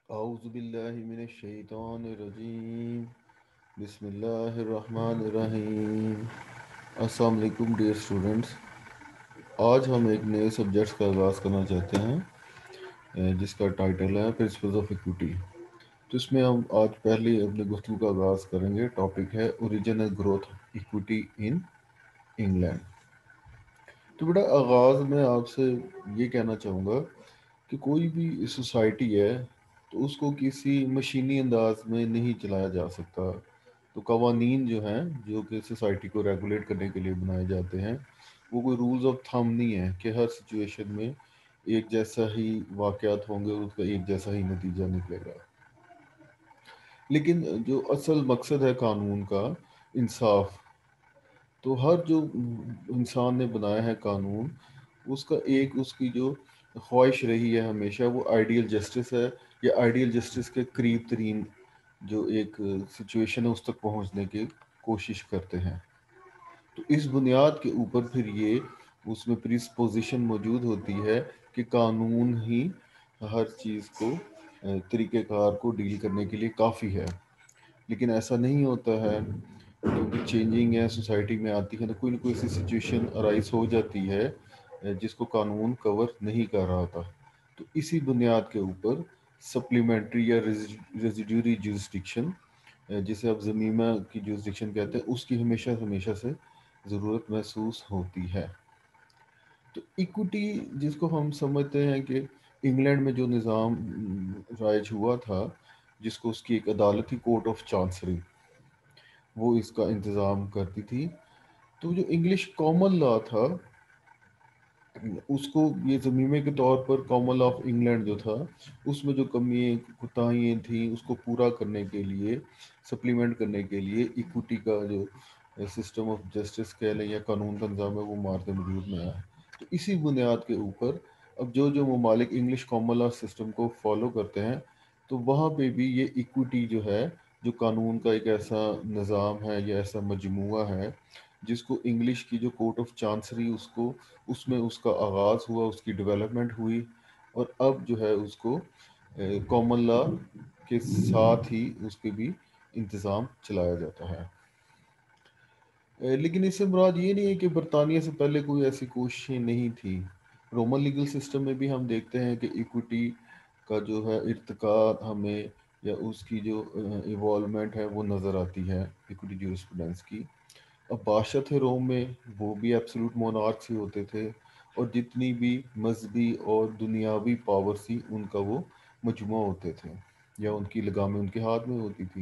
اعوذ باللہ من الشیطان الرجیم بسم اللہ الرحمن الرحیم۔ السلام علیکم ڈیئر اسٹوڈنٹس، آج ہم ایک نئے سبجیکٹس کا آغاز کرنا چاہتے ہیں جس کا ٹائٹل ہے پرنسپلز آف ایکوٹی۔ تو اس میں ہم آج پہلے اپنے گفتگو کا آغاز کریں گے۔ ٹاپک ہے origin and growth equity in England. تو بیٹا آغاز میں آپ سے یہ کہنا چاہوں گا کہ کوئی بھی سوسائٹی ہے تو اس کو کسی مشینی انداز میں نہیں چلایا جا سکتا۔ تو قوانین جو ہیں جو کہ سوسائٹی کو ریگولیٹ کرنے کے لیے بنائے جاتے ہیں، وہ کوئی رولز آف تھم نہیں ہے کہ ہر سچویشن میں ایک جیسا ہی واقعات ہوں گے اور اس کا ایک جیسا ہی نتیجہ نکلے گا۔ لیکن جو اصل مقصد ہے قانون کا، انصاف، تو ہر جو انسان نے بنایا ہے قانون، اس کا ایک اس کی جو خواہش رہی ہے ہمیشہ، وہ آئیڈیل جسٹس ہے، یا آئیڈیل جسٹس کے قریب ترین جو ایک سچویشن ہے اس تک پہنچنے کی کوشش کرتے ہیں۔ تو اس بنیاد کے اوپر پھر یہ اس میں پریسپوزیشن موجود ہوتی ہے کہ قانون ہی ہر چیز کو طریقہ کار کو ڈیل کرنے کے لیے کافی ہے۔ لیکن ایسا نہیں ہوتا ہے، کیونکہ چینجنگ ہے سوسائٹی میں آتی ہے تو کوئی نہ کوئی ایسی سچویشن ارائز ہو جاتی ہے جس کو قانون کور نہیں کر رہا ہوتا۔ تو اسی بنیاد کے اوپر سپلیمنٹری یا ریزیڈیوری جورسڈکشن، جسے آپ ضمیمہ کی جورسڈکشن کہتے ہیں، اس کی ہمیشہ سے ضرورت محسوس ہوتی ہے۔ تو ایکوٹی جس کو ہم سمجھتے ہیں کہ انگلینڈ میں جو نظام رائج ہوا تھا، جس کو اس کی ایک عدالتی کورٹ آف چانسری وہ اس کا انتظام کرتی تھی۔ تو جو انگلش کامن لا تھا، اس کو یہ ضمیمے کے طور پر کامن لا آف انگلینڈ جو تھا، اس میں جو کمیاں کوتاہیاں تھیں اس کو پورا کرنے کے لیے، سپلیمنٹ کرنے کے لیے ایکوٹی کا جو سسٹم آف جسٹس کہہ لیں یا قانون کا نظام ہے وہ مارتے وجود میں آیا۔ تو اسی بنیاد کے اوپر اب جو ممالک انگلش کامن لا سسٹم کو فالو کرتے ہیں، تو وہاں پہ بھی یہ ایکوٹی جو ہے، جو قانون کا ایک ایسا نظام ہے یا ایسا مجموعہ ہے جس کو انگلش کی جو کورٹ آف چانسری، اس میں اس کا آغاز ہوا، اس کی ڈیولپمنٹ ہوئی، اور اب جو ہے اس کو کامن لا کے ساتھ ہی اس کے بھی انتظام چلایا جاتا ہے۔ لیکن اس سے مراد یہ نہیں ہے کہ برطانیہ سے پہلے کوئی ایسی کوششیں نہیں تھی۔ رومن لیگل سسٹم میں بھی ہم دیکھتے ہیں کہ ایکوٹی کا جو ہے ارتقاء ہمیں، یا اس کی جو ایوالومنٹ ہے وہ نظر آتی ہے ایکوٹی جورسپروڈنس کی۔ اب بادشاہ تھے روم میں، وہ بھی ایبسولوٹ مونارکس ہی ہوتے تھے، اور جتنی بھی مذہبی اور دنیاوی پاور تھی ان کا وہ مجموعہ ہوتے تھے، یا ان کی لگامیں ان کے ہاتھ میں ہوتی تھی۔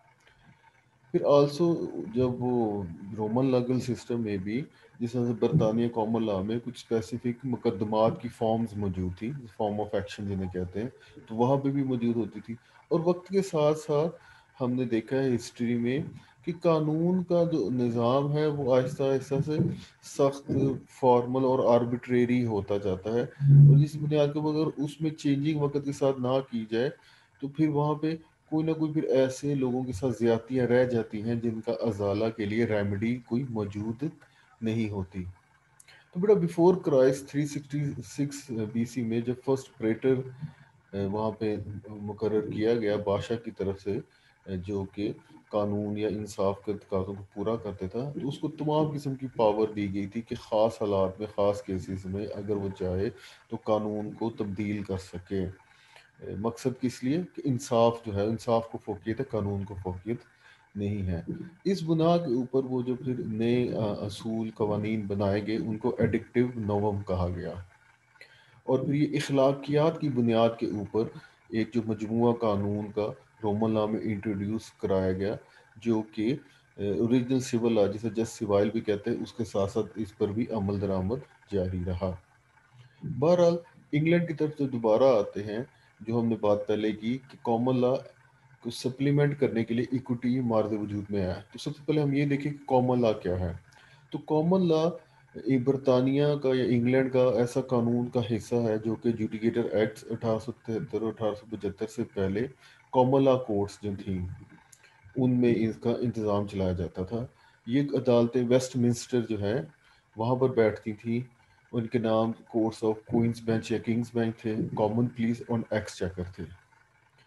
پھر آلسو جب وہ رومن لیگل سسٹم میں بھی، جس طرح سے برطانیہ کامن لا میں کچھ اسپیسیفک مقدمات کی فارمز موجود تھی، فارم آف ایکشن جنہیں کہتے ہیں، تو وہاں پہ بھی موجود ہوتی تھی۔ اور وقت کے ساتھ ساتھ ہم نے دیکھا ہے ہسٹری میں کہ قانون کا جو نظام ہے وہ آہستہ آہستہ سے سخت، فارمل اور آربیٹریری ہوتا جاتا ہے، اور جس بنیاد کے اوپر اگر اس میں چینجنگ وقت کے ساتھ نہ کی جائے تو پھر وہاں پہ کوئی نہ کوئی پھر ایسے لوگوں کے ساتھ زیادتیاں رہ جاتی ہیں جن کا ازالہ کے لیے ریمیڈی کوئی موجود نہیں ہوتی۔ تو بیٹا بیفور کرائسٹ 366 بی سی میں جب فرسٹ پریٹر وہاں پہ مقرر کیا گیا بادشاہ کی طرف سے، جو کہ قانون یا انصاف کے تقاضوں کو پورا کرتا تھا، تو اس کو تمام قسم کی پاور دی گئی تھی کہ خاص حالات میں، خاص کیسز میں اگر وہ چاہے تو قانون کو تبدیل کر سکے۔ مقصد کس لیے؟ کہ انصاف جو ہے، انصاف کو فوقیت ہے، قانون کو فوقیت نہیں ہے۔ اس بنا کے اوپر وہ جو پھر نئے اصول قوانین بنائے گئے ان کو ایڈکٹیو نوم کہا گیا، اور پھر یہ اخلاقیات کی بنیاد کے اوپر ایک جو مجموعہ قانون کا رومن لا میں انٹروڈیوس کرایا گیا، جو کہ اوریجنل سول لا جسے جسٹ سوائل بھی کہتے ہیں، اس کے ساتھ ساتھ اس پر بھی عمل درآمد جاری رہا۔ بہرحال انگلینڈ کی طرف سے دوبارہ آتے ہیں، جو ہم نے بات پہلے کی کہ کامن لا کو سپلیمنٹ کرنے کے لیے ایکوٹی مارد وجود میں آیا۔ تو سب سے پہلے ہم یہ دیکھیں کہ کامن لا کیا ہے۔ تو کامن لا برطانیہ کا یا انگلینڈ کا ایسا قانون کا حصہ ہے جو کہ جوڈیکیٹر ایکٹس 1873 اور 1875 سے پہلے کامن لا کورٹس جو تھیں ان میں اس کا انتظام چلایا جاتا تھا۔ یہ عدالتیں ویسٹ منسٹر جو ہے وہاں پر بیٹھتی تھیں، ان کے نام کورٹس آف کوئنس بینچ یا کنگز بینچ تھے، کامن پلیس اور ایکسچیکر تھے۔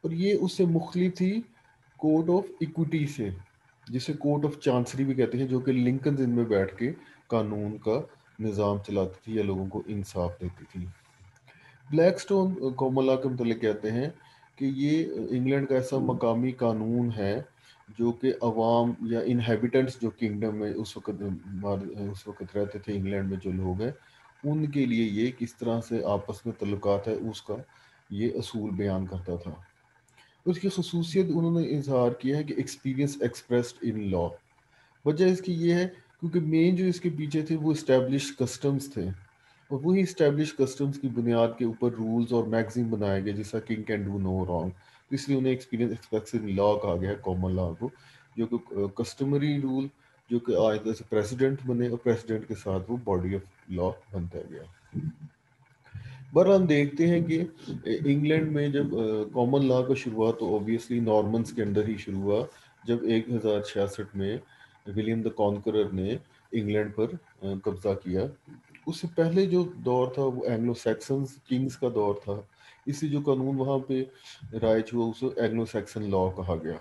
اور یہ اس سے مختلف تھی کورٹ آف ایکوٹی سے، جسے کورٹ آف چانسری بھی کہتے ہیں، جو کہ لنکن ان میں بیٹھ کے قانون کا نظام چلاتی تھی یا لوگوں کو انصاف دیتی تھی۔ بلیک سٹون کامن لا کے متعلق کہتے ہیں کہ یہ انگلینڈ کا ایسا مقامی قانون ہے جو کہ عوام یا انہیبیٹنٹس جو کنگڈم میں اس وقت رہتے تھے انگلینڈ میں جو لوگ ہیں، ان کے لیے یہ کس طرح سے آپس میں تعلقات ہے اس کا یہ اصول بیان کرتا تھا۔ اس کی خصوصیت انہوں نے اظہار کیا ہے کہ ایکسپیرینس ایکسپریسڈ ان لا۔ وجہ اس کی یہ ہے کیونکہ مین جو اس کے پیچھے تھے وہ اسٹیبلش کسٹمز تھے، اور وہی اسٹیبلش کسٹمز کی بنیاد کے اوپر رولز اور میگزین بنائے گئے جیسا King can do no wrong, اس لیے انہیں ایکسپیرینس ایکسپریسڈ لا کہا گیا ہے، کامن لا کو، جو کہ کسٹمری رول جو کہ آئندہ سے پریسیڈنٹ بنے اور پریسیڈنٹ کے ساتھ وہ باڈی آف لا بنتا گیا۔ ہم دیکھتے ہیں کہ انگلینڈ میں جب کامن لا کا شروعات تو اوبیسلی نارمنس کے اندر ہی شروع ہوا، جب 1066 میں ولیم دا کانکرر نے انگلینڈ پر قبضہ کیا۔ اس سے پہلے جو دور تھا وہ اینگلو سیکسنز کنگز کا دور تھا، اس سے جو قانون وہاں پہ رائج ہوا اسے اینگلو سیکسن لا کہا گیا۔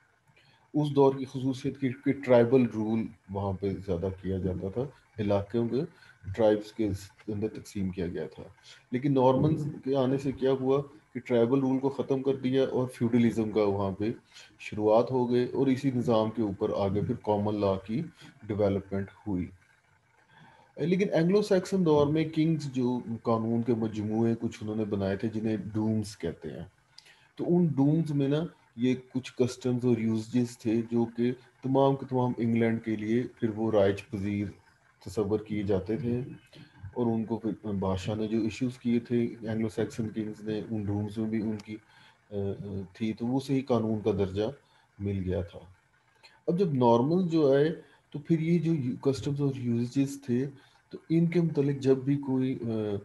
اس دور کی خصوصیت کی کہ ٹرائبل رول وہاں پہ زیادہ کیا جاتا تھا، علاقوں کے ٹرائبس کے اندر تقسیم کیا گیا تھا۔ لیکن نارمنز کے آنے سے کیا ہوا کہ ٹرائبل رول کو ختم کر دیا اور فیوڈلزم کا وہاں پہ شروعات ہو گئے، اور اسی نظام کے اوپر آگے پھر کامن لا کی ڈیولپمنٹ ہوئی۔ لیکن اینگلو سیکسن دور میں کنگز جو قانون کے مجموعے کچھ انہوں نے بنائے تھے جنہیں ڈومز کہتے ہیں، تو ان ڈومز میں نا یہ کچھ کسٹمز اور یوزیز تھے جو کہ تمام کے تمام انگلینڈ کے لیے پھر وہ رائج پذیر تصور کیے جاتے تھے، اور ان کو پھر بادشاہ نے جو ایشوز کیے تھے اینگلو سیکسن کنگز نے ان ڈومز میں بھی ان کی تھی، تو وہ صحیح قانون کا درجہ مل گیا تھا۔ اب جب نارمل جو آئے تو پھر یہ جو کسٹمز اور یوزیز تھے تو ان کے متعلق جب بھی کوئی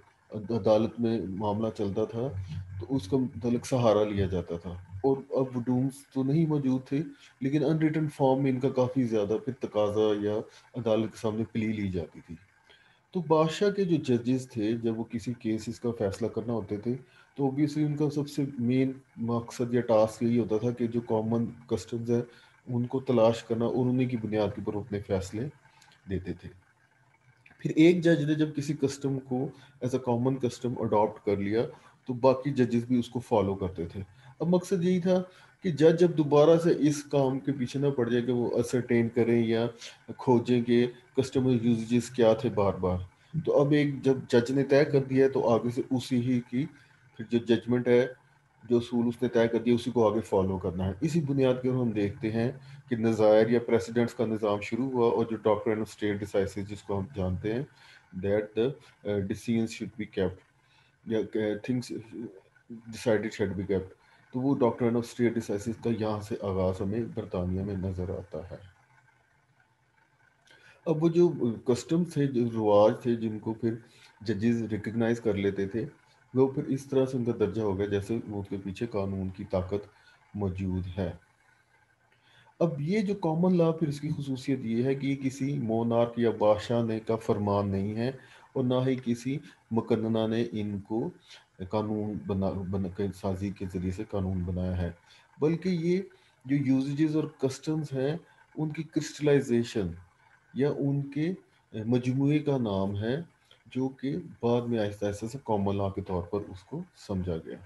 عدالت میں معاملہ چلتا تھا تو اس کا متعلق سہارا لیا جاتا تھا، اور اب ڈومز تو نہیں موجود تھے لیکن ان ریٹن فارم میں ان کا کافی زیادہ پھر تقاضا یا عدالت کے سامنے پلی لی جاتی تھی۔ تو بادشاہ کے جو ججز تھے جب وہ کسی کیسز کا فیصلہ کرنا ہوتے تھے تو اوبیسلی ان کا سب سے مین مقصد یا ٹاسک یہی ہوتا تھا کہ جو کامن کسٹمز ہیں ان کو تلاش کرنا اور انہیں کی بنیاد کے اوپر اپنے فیصلے دیتے تھے۔ پھر ایک جج نے جب کسی کسٹم کو as a common custom adopt کر لیا تو باقی ججز بھی اس کو فالو کرتے تھے۔ اب مقصد یہی تھا کہ جج جب دوبارہ سے اس کام کے پیچھے نہ پڑ جائے کہ وہ اسرٹین کریں یا کھوجیں کہ کسٹمر یوزیز کیا تھے بار بار، تو اب ایک جب جج نے طے کر دیا ہے تو آگے سے اسی ہی کی پھر جو ججمنٹ ہے، جو اصول اس نے طے کر دیا اسی کو آگے فالو کرنا ہے۔ اسی بنیاد کے ہم دیکھتے ہیں کہ نظائر یا پریسیڈنٹس کا نظام شروع ہوا، اور جو ڈاکٹرن آف اسٹیٹ ڈیسائسز جس کو ہم جانتے ہیں that the decisions should be kept یا things decided should be kept, تو وہ ڈاکٹرن آف اسٹیٹ ڈیسائسز کا یہاں سے آغاز ہمیں برطانیہ میں نظر آتا ہے۔ اب وہ جو کسٹم تھے، جو رواج تھے جن کو پھر ججز ریکگنائز کر لیتے تھے، وہ پھر اس طرح سے ان کا درجہ ہو گیا جیسے وہ اس کے پیچھے قانون کی طاقت موجود ہے۔ اب یہ جو کامن لا پھر اس کی خصوصیت یہ ہے کہ یہ کسی مونارک یا بادشاہ نے کا فرمان نہیں ہے، اور نہ ہی کسی مقننہ نے ان کو قانون سازی کے ذریعے سے قانون بنایا ہے، بلکہ یہ جو یوزیجز اور کسٹمز ہیں ان کی کرسٹلائزیشن یا ان کے مجموعے کا نام ہے، جو کہ بعد میں آہستہ آہستہ سے کامن لا کے طور پر اس کو سمجھا گیا۔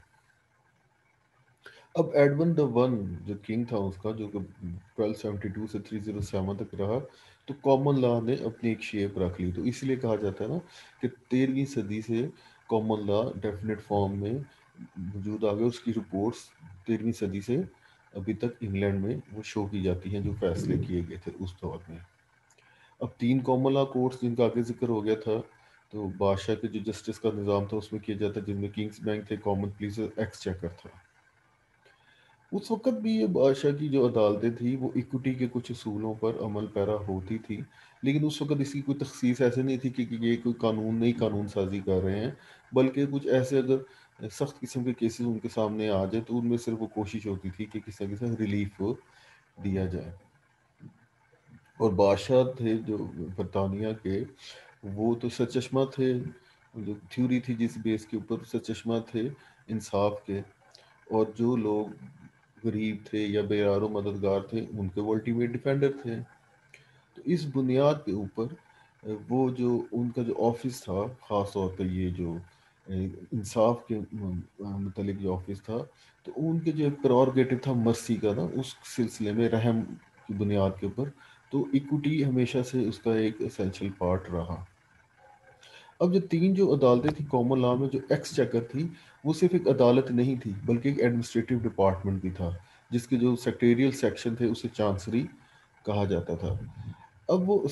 اب ایڈون دا ون جو کنگ تھا اس کا، جو کہ 1272 سے 307 تک رہا، تو کامن لا نے اپنی ایک شیپ رکھ لی، تو اس لیے کہا جاتا ہے نا کہ 13ویں صدی سے کامن لا ڈیفینیٹ فارم میں وجود آ گیا۔ اس کی رپورٹس 13ویں صدی سے ابھی تک انگلینڈ میں وہ شو کی جاتی ہیں جو فیصلے کیے گئے تھے اس دور میں۔ اب 3 کامن لا کورٹس جن کا آگے ذکر ہو گیا تھا، تو بادشاہ کے جو جسٹس کا نظام تھا اس میں کیا جاتا ہے، جن میں کنگز بینک تھے، کامن پلیس، ایکسچیکر تھا۔ اس وقت بھی یہ بادشاہ کی جو عدالتیں تھیں وہ ایکوٹی کے کچھ اصولوں پر عمل پیرا ہوتی تھی، لیکن اس وقت اس کی کوئی تخصیص ایسے نہیں تھی کہ یہ کوئی قانون نئی قانون سازی کر رہے ہیں، بلکہ کچھ ایسے اگر سخت قسم کے کیسز ان کے سامنے آ جائے تو ان میں صرف وہ کوشش ہوتی تھی کہ کسی نہ کسی ریلیف دیا جائے۔ اور بادشاہ تھے جو برطانیہ کے، وہ تو سرچشمہ تھے، جو تھیوری تھی جس بیس کے اوپر سرچشمہ تھے انصاف کے، اور جو لوگ غریب تھے یا بے یار و مددگار تھے ان کے وہ الٹیمیٹ ڈیفینڈر تھے. تو اس بنیاد کے اوپر وہ جو ان کا جو آفس تھا، خاص طور پہ یہ جو انصاف کے متعلق جو آفس تھا، تو ان کے جو پرارگیٹو تھا مرسی کا نا، اس سلسلے میں رحم کی بنیاد کے اوپر، تو ایکوٹی ہمیشہ سے اس کا ایک اسینشل پارٹ رہا. اب جو تین جو عدالتیں تھیں کامن لا میں، جو ایکس چیکر تھی، وہ صرف ایک عدالت نہیں تھی بلکہ ایک ایڈمنسٹریٹو ڈپارٹمنٹ بھی تھا، جس کے جو سیکٹریل سیکشن تھے اسے چانسری کہا جاتا تھا. اب وہ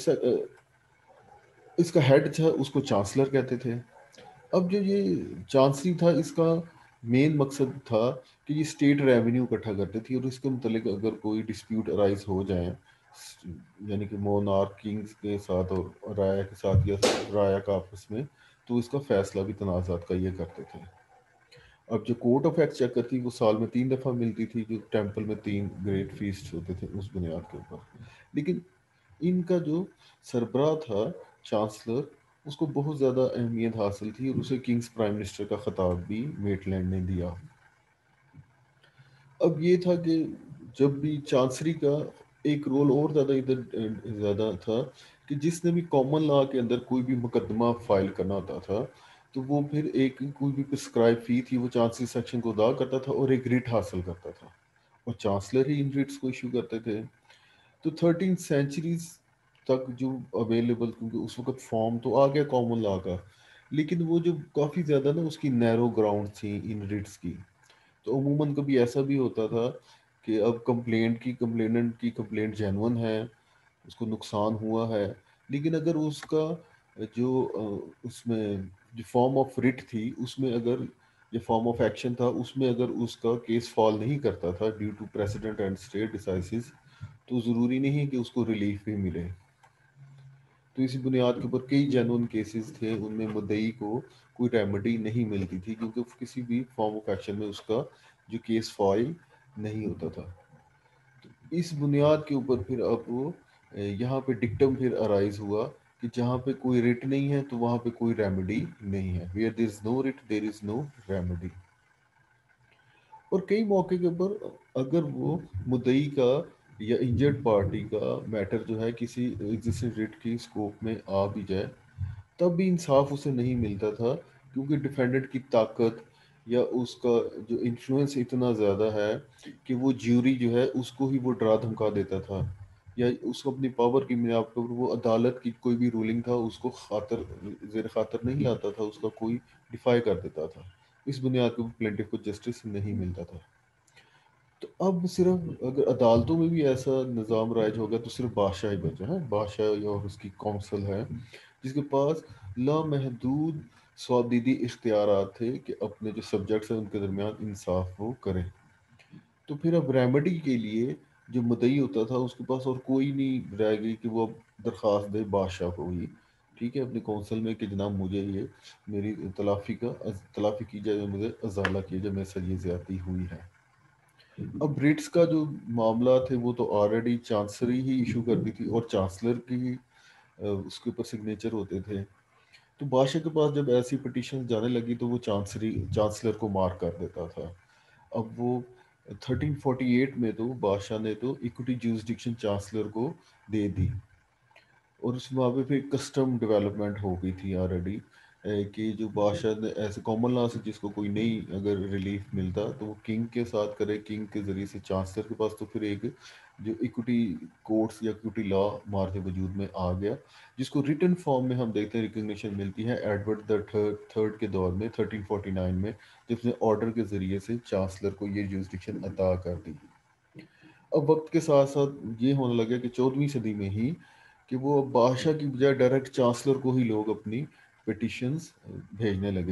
اس کا ہیڈ تھا، اس کو چانسلر کہتے تھے. اب جو یہ چانسری تھا، اس کا مین مقصد تھا کہ یہ اسٹیٹ ریونیو اکٹھا کرتی تھی، اور اس کے متعلق اگر کوئی ڈسپیوٹ ارائز ہو جائیں، یعنی کہ مونارک کنگز کے ساتھ اور رایا کے ساتھ یا رایا کا آپس میں، تو اس کا فیصلہ بھی تنازعات کا یہ کرتے تھے. اب جو کورٹ آف ایکسچیکر تھی وہ سال میں 3 دفعہ ملتی تھی، جو ٹیمپل میں 3 گریٹ فیسٹ ہوتے تھے اس بنیاد کے اوپر. لیکن ان کا جو سربراہ تھا چانسلر، اس کو بہت زیادہ اہمیت حاصل تھی، اور اسے کنگز پرائم منسٹر کا خطاب بھی میٹ لینڈ نے دیا. اب یہ تھا کہ جب بھی چانسری کا ایک رول اور زیادہ ادھر زیادہ تھا، کہ جس نے بھی کامن لا کے اندر کوئی بھی مقدمہ فائل کرنا ہوتا تھا، تو وہ پھر ایک کوئی بھی پرسکرائب فی تھی وہ چانسری سیکشن کو ادا کرتا تھا اور ایک ریٹ حاصل کرتا تھا، اور چانسلر ہی ان ریٹس کو ایشو کرتے تھے. تو 13 سینچریز تک جو اویلیبل، کیونکہ اس وقت فارم تو آ گیا کامن لا کا، لیکن وہ جو کافی زیادہ نا اس کی نیرو گراؤنڈ تھیں ان ریٹس کی. تو عموماً کبھی ایسا بھی ہوتا تھا کہ اب کمپلیننٹ کی کمپلینٹ جینون ہے، اس کو نقصان ہوا ہے، لیکن اگر اس کا جو اس میں جو فارم آف ریٹ تھی، اس میں اگر یہ فارم آف ایکشن تھا، اس میں اگر اس کا کیس فال نہیں کرتا تھا due to precedent and stare decisis, تو ضروری نہیں کہ اس کو ریلیف بھی ملے. تو اسی بنیاد کے اوپر کئی جینون کیسز تھے، ان میں مدعی کو کوئی ریمیڈی نہیں ملتی تھی، کیونکہ کسی بھی فارم آف ایکشن میں اس کا جو کیس فائل نہیں ہوتا تھا. تو اس بنیاد کے اوپر پھر اب وہ یہاں پہ ڈکٹم پھر ارائز ہوا کہ جہاں پہ کوئی ریٹ نہیں ہے تو وہاں پہ کوئی ریمیڈی نہیں ہے. Where there is no writ there is no remedy. اور کئی موقع کے اوپر اگر وہ مدعی کا یا انجرڈ پارٹی کا میٹر جو ہے کسی ایگزسٹنگ ریٹ کی اسکوپ میں آ بھی جائے، تب بھی انصاف اسے نہیں ملتا تھا، کیونکہ ڈیفینڈنٹ کی طاقت یا اس کا جو انفلوئنس اتنا زیادہ ہے کہ وہ جیوری جو ہے اس کو ہی وہ ڈرا دھمکا دیتا تھا، یا اس کو اپنی پاور کی بنیاد پر وہ عدالت کی کوئی بھی رولنگ تھا اس کو زیر خاطر نہیں لاتا تھا، اس کا کوئی ڈیفائی کر دیتا تھا. اس بنیاد پر پلینٹف کو جسٹس نہیں ملتا تھا. تو اب صرف اگر عدالتوں میں بھی ایسا نظام رائج ہوگا تو صرف بادشاہ ہی بچا ہے، بادشاہ اور اس کی کونسل ہے، جس کے پاس لامحدود سوابدیدی اختیارات تھے کہ اپنے جو سبجیکٹس ہیں ان کے درمیان انصاف وہ کرے. تو پھر اب ریمیڈی کے لیے جو مدعی ہوتا تھا اس کے پاس اور کوئی نہیں رہ گئی کہ وہ اب درخواست دے بادشاہ کو ہی، ٹھیک ہے، اپنی کونسل میں، کہ جناب مجھے یہ میری تلافی کی جائے، مجھے ازالہ کیا جائے، میرے ساتھ یہ زیادتی ہوئی ہے. اب ریٹس کا جو معاملہ تھے وہ تو آلریڈی چانسلری ہی ایشو کرتی تھی، اور چانسلر کی اس کے اوپر سگنیچر ہوتے تھے. تو بادشاہ کے پاس جب ایسی پٹیشن جانے لگی تو وہ چانسلر کو مار کر دیتا تھا. اب وہ 1348 میں تو بادشاہ نے تو ایکوٹی جیوزڈکشن چانسلر کو دے دی، اور اس معاملے پہ کسٹم ڈیولپمنٹ ہو گئی تھی آلریڈی، کہ جو بادشاہ نے ایسے کامن لا سے جس کو کوئی نہیں اگر ریلیف ملتا تو وہ کنگ کے ساتھ کرے، کنگ کے ذریعے سے چانسلر کے پاس. تو پھر ایک جو ایکوٹی کورٹس یا ایکوٹی لا مارتے وجود میں آ گیا، جس کو ریٹن فارم میں ہم دیکھتے ہیں ریکگنیشن ملتی ہے ایڈورڈ دا تھرڈ کے دور میں 1349 میں، جس نے آرڈر کے ذریعے سے چانسلر کو یہ جیوزڈکشن عطا کر دی. اب وقت کے ساتھ ساتھ یہ ہونے لگا کہ 14ویں صدی میں ہی کہ وہ بادشاہ کی بجائے ڈائریکٹ چانسلر کو ہی لوگ اپنی پٹیشنز بھیجنے لگے.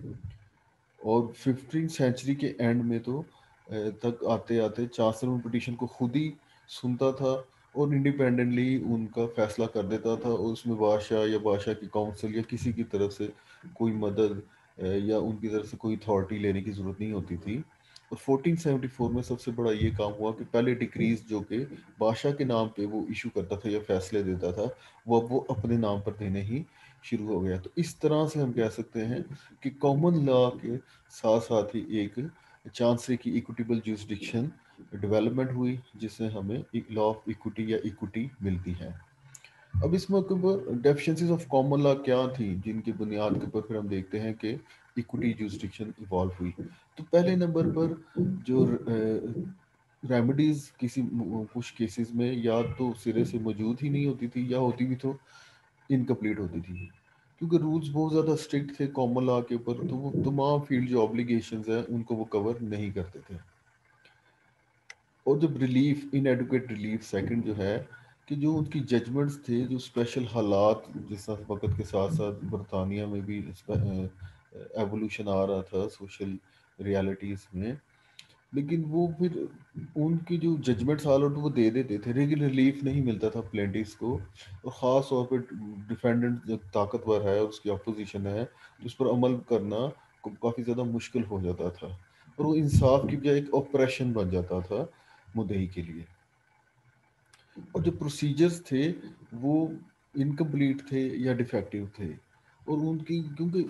اور 15 سینچری کے اینڈ میں تو تک آتے آتے چانسلر ان پٹیشن کو خود ہی سنتا تھا اور انڈیپینڈنٹلی ان کا فیصلہ کر دیتا تھا، اور اس میں بادشاہ یا بادشاہ کی کونسل یا کسی کی طرف سے کوئی مدد یا ان کی طرف سے کوئی اتھارٹی لینے کی ضرورت نہیں ہوتی تھی. اور 1474 میں سب سے بڑا یہ کام ہوا کہ پہلے ڈکریز جو کہ بادشاہ کے نام پہ وہ ایشو کرتا تھا یا فیصلے دیتا تھا، وہ اپنے نام پر دینے ہی شروع ہو گیا. تو اس طرح سے ہم کہہ سکتے ہیں کہ کامن لا کے ساتھ ساتھ ہی ایک چانسری کی ایکوٹیبل جوسڈکشن ڈیولپمنٹ ہوئی، جس سے ہمیں لا آف ایکوٹی یا ایکوٹی ملتی ہے۔ اب اس موقع پر ڈیفیشنسیز آف کامن لا کیا تھیں جن کی بنیاد کے اوپر پھر ہم دیکھتے ہیں کہ ایکوٹی جوسڈکشن ایوالو ہوئی؟ تو پہلے نمبر پر جو ریمیڈیز کچھ کیسز میں یا تو سرے سے موجود ہی نہیں ہوتی تھی، یا ہوتی بھی تو انکمپلیٹ ہوتی تھی، کیونکہ رولز بہت زیادہ اسٹرکٹ تھے کامن لا کے اوپر، تو وہ تمام فیلڈ جو آبلیگیشنز ہیں ان کو وہ کور نہیں کرتے تھے۔ اور جب relief inadequate relief second جو ہے کہ جو ان کی ججمنٹس تھے، جو اسپیشل حالات جس طرح وقت کے ساتھ ساتھ برطانیہ میں بھی ایوولوشن آ رہا تھا سوشل ریالٹیز میں، لیکن وہ پھر ان کی جو ججمنٹس حالات وہ دے دیتے تھے، لیکن ریلیف نہیں ملتا تھا پلینٹیز کو، اور خاص طور پہ ڈیفینڈنٹ جب طاقتور ہے اور اس کی اپوزیشن ہے تو اس پر عمل کرنا کافی زیادہ مشکل ہو جاتا تھا، اور وہ انصاف کی بجائے ایک آپریشن بن جاتا تھا مدعی کے لیے۔ اور جو پروسیجرز تھے وہ انکمپلیٹ تھے یا ڈیفیکٹیو تھے، اور ان کی کیونکہ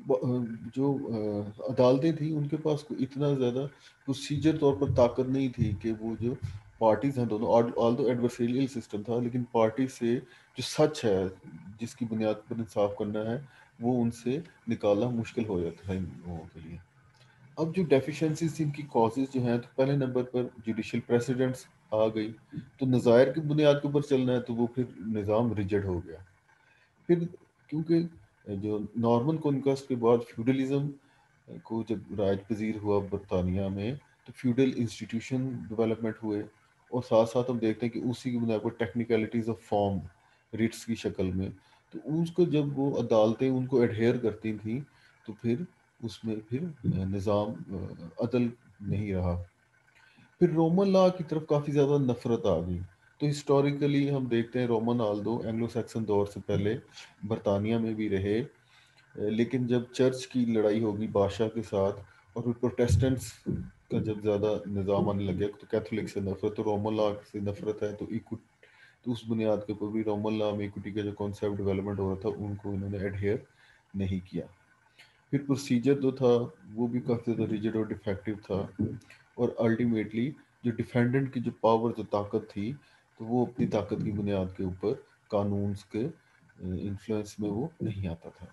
جو عدالتیں تھیں ان کے پاس کوئی اتنا زیادہ پروسیجر طور پر طاقت نہیں تھی کہ وہ جو پارٹیز ہیں دونوں، آل دو ایڈورسریل سسٹم تھا، لیکن پارٹی سے جو سچ ہے جس کی بنیاد پر انصاف کرنا ہے وہ ان سے نکالنا مشکل ہو جاتا ہے ان لوگوں کے لیے۔ اب جو ڈیفیشنسیز ان کی کازز جو ہیں، تو پہلے نمبر پر جوڈیشل پریسیڈنٹس آ گئی، تو نظائر کی بنیاد کے اوپر چلنا ہے تو وہ پھر نظام ریجڈ ہو گیا۔ پھر کیونکہ جو نارمن کانکویسٹ کے بعد فیوڈلزم کو جب رائج پذیر ہوا برطانیہ میں، تو فیوڈل انسٹیٹیوشن ڈیولپمنٹ ہوئے، اور ساتھ ساتھ ہم دیکھتے ہیں کہ اسی کی بنیاد پر ٹیکنیکلٹیز آف فارم ریٹس کی شکل میں، تو اس کو جب وہ عدالتیں ان کو ایڈہیئر کرتی تھیں تو پھر اس میں پھر نظام عدل نہیں رہا۔ پھر رومن لا کی طرف کافی زیادہ نفرت آ گئی، تو ہسٹوریکلی ہم دیکھتے ہیں رومن آلدو اینگلو سیکسن دور سے پہلے برطانیہ میں بھی رہے، لیکن جب چرچ کی لڑائی ہوگی بادشاہ کے ساتھ اور پھر پروٹیسٹنٹس کا جب زیادہ نظام آنے لگے تو کیتھولک سے نفرت، تو رومن لا سے نفرت ہے، تو اس بنیاد کے اوپر بھی رومن لا میں ایکوٹی کا جو کانسیپٹ ڈیولپمنٹ ہو رہا تھا ان کو انہوں نے ایڈہیئر نہیں کیا۔ پھر پروسیجر جو تھا وہ بھی کافی زیادہ ریجڈ اور ڈیفیکٹیو تھا، اور الٹیمیٹلی جو ڈیفینڈنٹ کی جو پاور جو طاقت تھی تو وہ اپنی طاقت کی بنیاد کے اوپر قانونس کے انفلوئنس میں وہ نہیں آتا تھا۔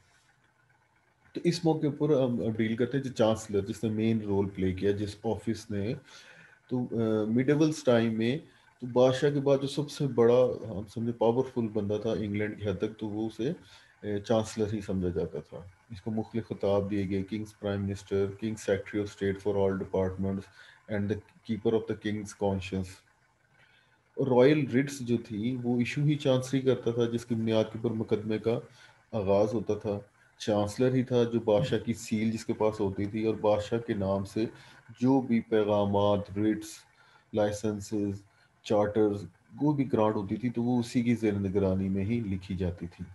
تو اس موقع پر ہم ڈیل کرتے ہیں جو چانسلر جس نے مین رول پلے کیا جس آفس نے، تو میڈیولس ٹائم میں تو بادشاہ کے بعد جو سب سے بڑا ہم سمجھے پاورفل بندہ تھا انگلینڈ کی حد تک، تو وہ اسے چانسلر ہی سمجھا جاتا تھا۔ اس کو مختلف خطاب دیے گئے، King's prime minister, King secretary of state for all departments and the keeper of the King's conscience. اور رائل رٹس جو تھی وہ ایشو ہی چانسلر کرتا تھا، جس کی بنیاد کے اوپر مقدمے کا آغاز ہوتا تھا۔ چانسلر ہی تھا جو بادشاہ کی سیل جس کے پاس ہوتی تھی، اور بادشاہ کے نام سے جو بھی پیغامات، رٹس، لائسنسز، چارٹرز کوئی بھی گرانٹ ہوتی تھی تو وہ اسی کی زیر نگرانی میں ہی لکھی جاتی تھی۔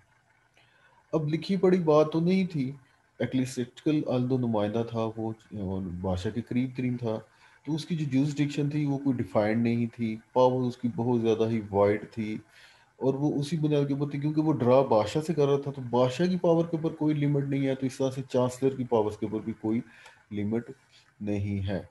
اب لکھی پڑھی بات تو نہیں تھی، ایکلیسٹیکل الدو نمائندہ تھا وہ، اور بادشاہ کے قریب ترین تھا، تو اس کی جو جوسڈکشن تھی وہ کوئی ڈیفائنڈ نہیں تھی، پاور اس کی بہت زیادہ ہی وائڈ تھی، اور وہ اسی بنیاد کے اوپر تھی کیونکہ وہ ڈرا بادشاہ سے کر رہا تھا، تو بادشاہ کی پاور کے اوپر کوئی لمٹ نہیں ہے، تو اس طرح سے چانسلر کی پاورز کے اوپر بھی کوئی لمٹ نہیں ہے۔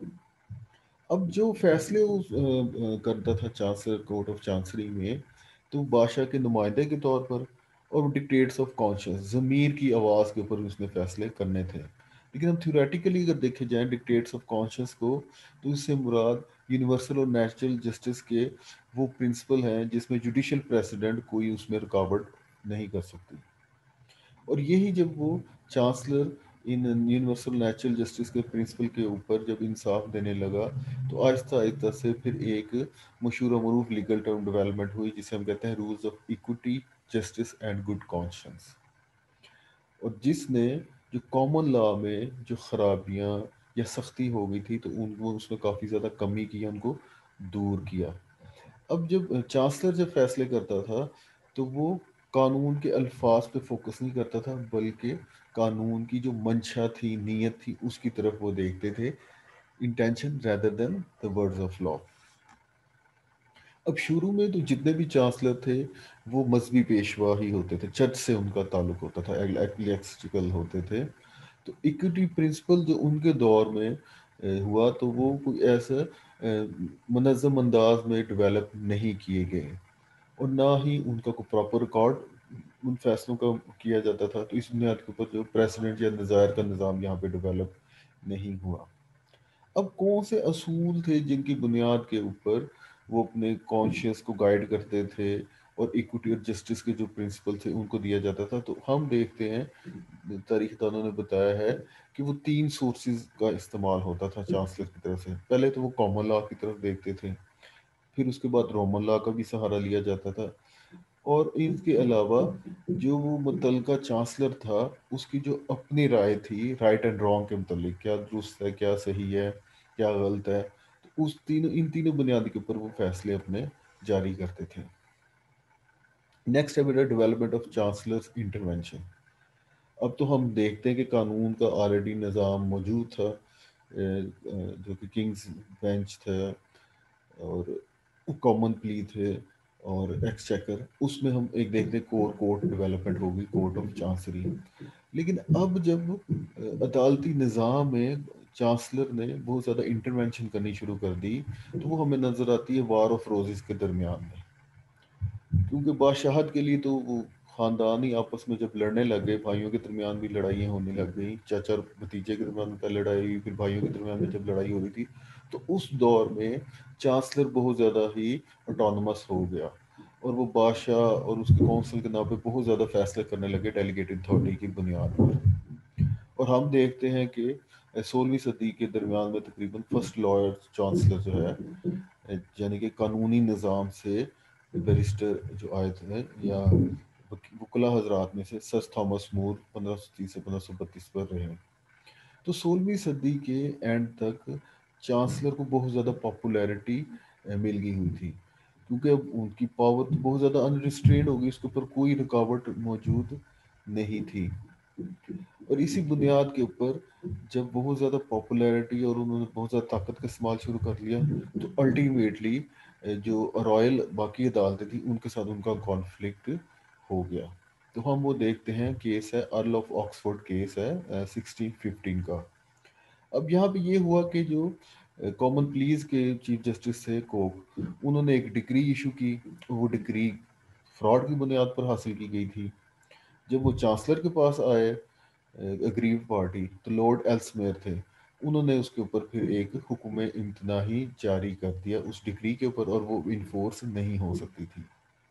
اب جو فیصلے وہ کرتا تھا چانسلر کورٹ آف چانسری میں، تو بادشاہ کے نمائندے کے طور پر، اور ڈکٹیٹس آف کانشنس ضمیر کی آواز کے اوپر اس نے فیصلے کرنے تھے۔ لیکن ہم تھیوریٹیکلی اگر دیکھے جائیں ڈکٹیٹس آف کانشنس کو، تو اس سے مراد یونیورسل اور نیچرل جسٹس کے وہ پرنسپل ہیں جس میں جوڈیشل پریسیڈنٹ کوئی اس میں رکاوٹ نہیں کر سکتی، اور یہی جب وہ چانسلر ان یونیورسل نیچرل جسٹس کے پرنسپل کے اوپر جب انصاف دینے لگا، تو آہستہ آہستہ سے پھر ایک مشہور و معروف لیگل ٹرم ڈیولپمنٹ ہوئی جسے ہم کہتے ہیں rules of equity, justice and good conscience, اور جس نے جو کامن لا میں جو خرابیاں یا سختی ہو گئی تھی تو ان کو اس میں کافی زیادہ کمی کی، ان کو دور کیا۔ اب جب چانسلر جب فیصلے کرتا تھا تو وہ قانون کے الفاظ پہ فوکس نہیں کرتا تھا، بلکہ قانون کی جو منشا تھی، نیت تھی، اس کی طرف وہ دیکھتے تھے، intention rather than the words of law۔ اب شروع میں تو جتنے بھی چانسلر تھے وہ مذہبی پیشوا ہی ہوتے تھے، چرچ سے ان کا تعلق ہوتا تھا، ایکلیسٹیکل ہوتے تھے۔ تو ایکوٹی پرنسپل جو ان کے دور میں ہوا تو وہ کوئی ایسا منظم انداز میں ڈیولپ نہیں کیے گئے، اور نہ ہی ان کا کوئی پراپر ریکارڈ ان فیصلوں کا کیا جاتا تھا، تو اس بنیاد کے اوپر جو پریسیڈنٹ یا نظائر کا نظام یہاں پہ ڈیولپ نہیں ہوا۔ اب کون سے اصول تھے جن کی بنیاد کے اوپر وہ اپنے کانشیس کو گائیڈ کرتے تھے، اور ایکوٹی اور جسٹس کے جو پرنسپل تھے ان کو دیا جاتا تھا؟ تو ہم دیکھتے ہیں، تاریخ دانوں نے بتایا ہے کہ وہ تین سورسز کا استعمال ہوتا تھا چانسلر کی طرف سے۔ پہلے تو وہ کامن لا کی طرف دیکھتے تھے، پھر اس کے بعد رومن لا کا بھی سہارا لیا جاتا تھا، اور ان کے علاوہ جو وہ متعلقہ چانسلر تھا اس کی جو اپنی رائے تھی رائٹ اینڈ رانگ کے متعلق، کیا درست ہے، کیا صحیح ہے، کیا غلط ہے، تو ان تینوں بنیاد کے اوپر وہ فیصلے اپنے جاری کرتے تھے۔ نیکسٹ ہے میرا ڈیولپمنٹ آف چانسلرز انٹرونشن۔ اب تو ہم دیکھتے ہیں کہ قانون کا آلریڈی نظام موجود تھا، جو کہ کنگز بینچ تھا، اور کامن پلی تھے، اور ایکسچیکر، اس میں ہم ایک دیکھتے ہیں کورٹ ڈیولپمنٹ ہوگی، کورٹ آف چانسری۔ لیکن اب جب عدالتی نظام میں چانسلر نے بہت زیادہ انٹرونشن کرنی شروع کر دی، تو وہ ہمیں نظر آتی ہے وار آف روزز کے درمیان میں، کیونکہ بادشاہت کے لیے تو وہ خاندان ہی آپس میں جب لڑنے لگ گئے، بھائیوں کے درمیان بھی لڑائیاں ہونے لگ گئیں، چچا اور بھتیجے کے درمیان پہلے لڑائی ہوئی، پھر بھائیوں کے درمیان میں جب لڑائی ہو رہی تھی، تو اس دور میں چانسلر بہت زیادہ ہی اٹانومس ہو گیا، اور وہ بادشاہ اور اس کے کونسل کے نام پہ بہت زیادہ فیصلے کرنے لگے ڈیلیگیٹڈ اتھارٹی کی بنیاد پر۔ اور ہم دیکھتے ہیں کہ 16ویں صدی کے درمیان میں تقریباً فرسٹ لارڈ چانسلر جو ہے، یعنی کہ قانونی نظام سے بیرسٹر جو آئے تھے یا وکلا حضرات میں سے، سر تھامس مور 1530 سے 1532 پر رہے۔ تو 16ویں صدی کے اینڈ تک چانسلر کو بہت زیادہ پاپولیرٹی مل گئی ہوئی تھی، کیونکہ اب ان کی پاور تو بہت زیادہ انریسٹرینڈ ہو گئی، اس کے اوپر کوئی رکاوٹ موجود نہیں تھی۔ اور اسی بنیاد کے اوپر جب بہت زیادہ پاپولیرٹی اور انہوں نے بہت زیادہ طاقت کا استعمال شروع کر لیا، تو الٹیمیٹلی جو رائل باقی عدالتیں تھیں ان کے ساتھ ان کا کانفلکٹ ہو گیا۔ تو ہم وہ دیکھتے ہیں، کیس ہے ارل آف آکسفورڈ، کیس ہے 1615 کا۔ اب یہاں پہ یہ ہوا کہ جو کامن پلیز کے چیف جسٹس تھے کوک، انہوں نے ایک ڈگری ایشو کی، وہ ڈگری فراڈ کی بنیاد پر حاصل کی گئی تھی۔ جب وہ چانسلر کے پاس آئے اگریو پارٹی، تو لارڈ ایلسمیئر تھے، انہوں نے اس کے اوپر پھر ایک حکم امتناعی جاری کر دیا اس ڈگری کے اوپر، اور وہ انفورس نہیں ہو سکتی تھی۔